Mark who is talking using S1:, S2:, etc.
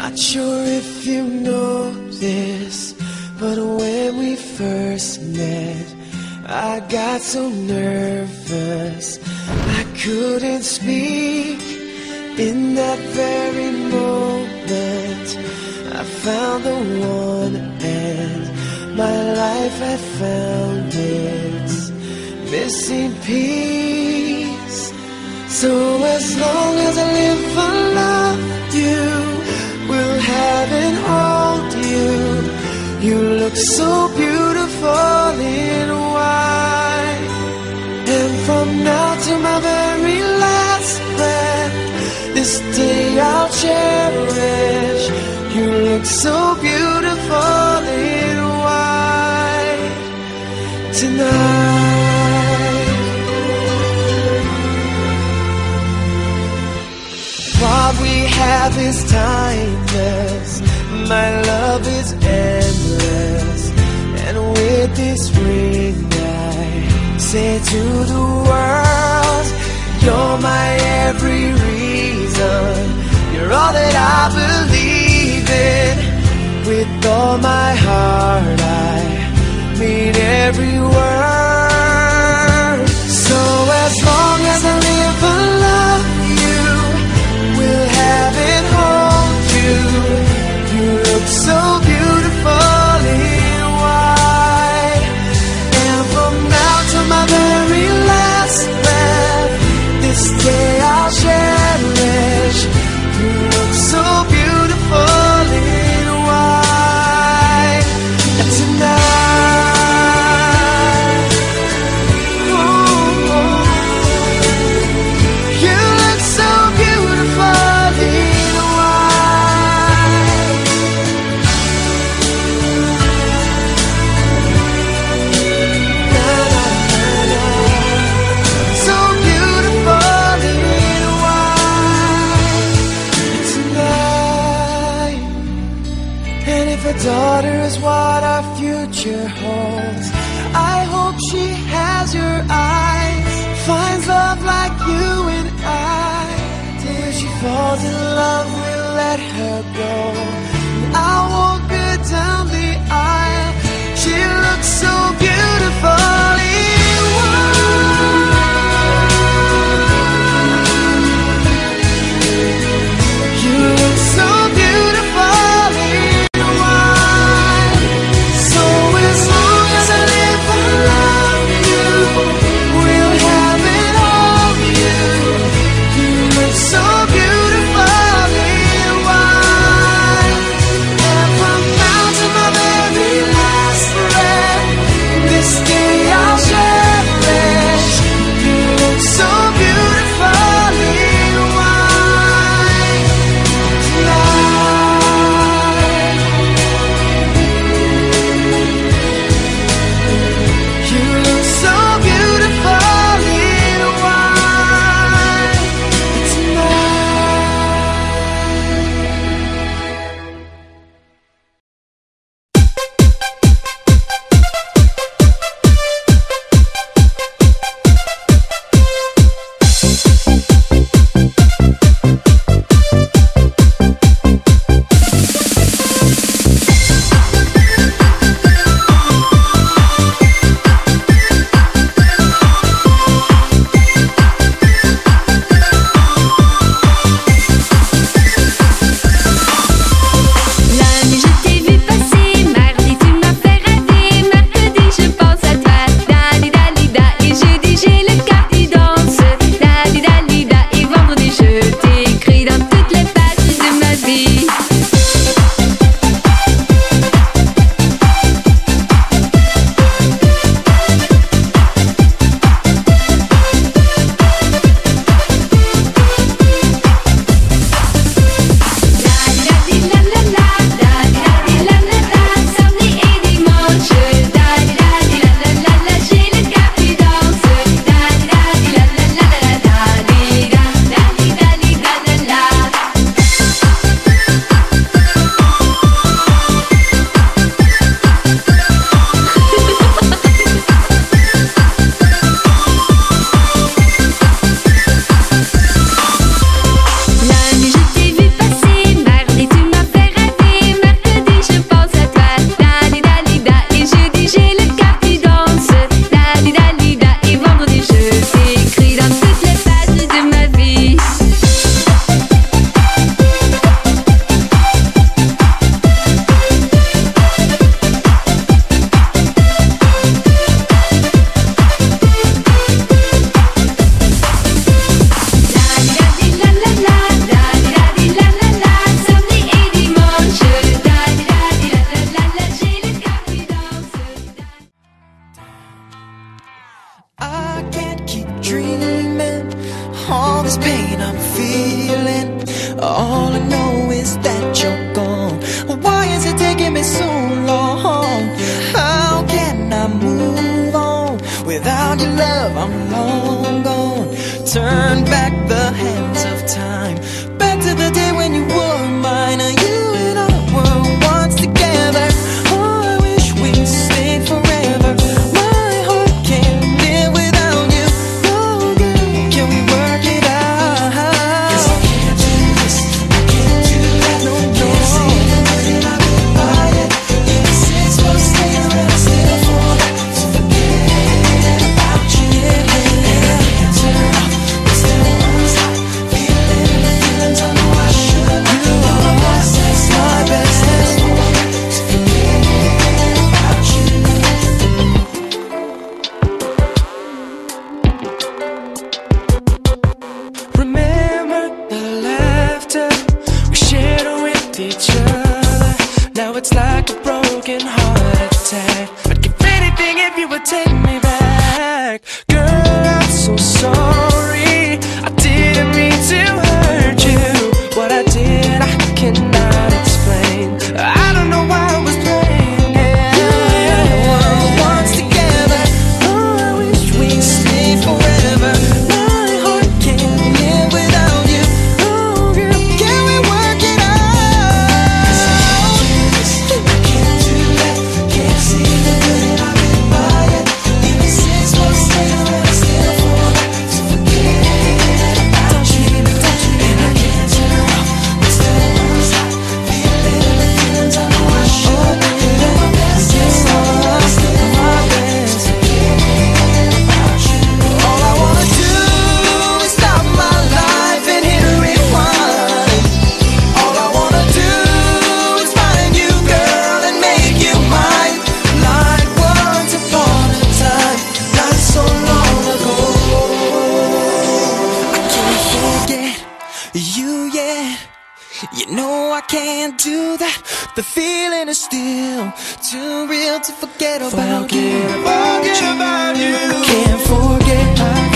S1: Not sure if you know this, but when we first met, I got so nervous I couldn't speak. In that very moment, I found the one, and my life had found its missing piece. So as long as I live, I love you, will have and hold you. You look so beautiful in white, and from now to my very last breath, this day I'll cherish. You look so beautiful in white tonight. What we have is timeless, my love is endless, and with this ring I say to the world, you're my every reason, you're all that I believe in. With all my heart I mean every word. So as long as I live, I love you, will have and hold you. You look so beautiful in white, and from now to my very last breath, this day I'll cherish. You look so beautiful in white tonight. Ooh, you look so beautiful in white. Na, na, na, na. So beautiful in white tonight. And if a daughter is what our future holds, I hope she has your eyes, finds love like you and I. Till she falls in love, we'll let her go. I'll walk her down the aisle. She looks so beautiful in white. You look so beautiful in white. So as long as I live, I love you, will have it all you. You look so beautiful in white. it's like a broken heart attack. I'd give anything if you would take me back. Girl, I'm so sorry, I didn't mean to hurt you. What I did, I cannot explain. I don't know why I was playing. Once together, oh, I wish we stayed forever. My heart can't live without you. Oh, girl, can we work it out? 'Cause I can't do that. Can't see the good in our been by it. Even 6 months later, and I still fall back. So forget about you. And I can't turn off. It's the ones hot. Feeling the feelings I know I should. Doing my best, yes, I'm still my best. Forget about you. All I wanna do is stop my life and hit a rewind. All I wanna do is find you, girl, and make you mine. Like once upon a time, not so long ago. I can't forget you yet. You know I can't do that. The feeling is still too real to forget about you. Forget about you. I can't forget.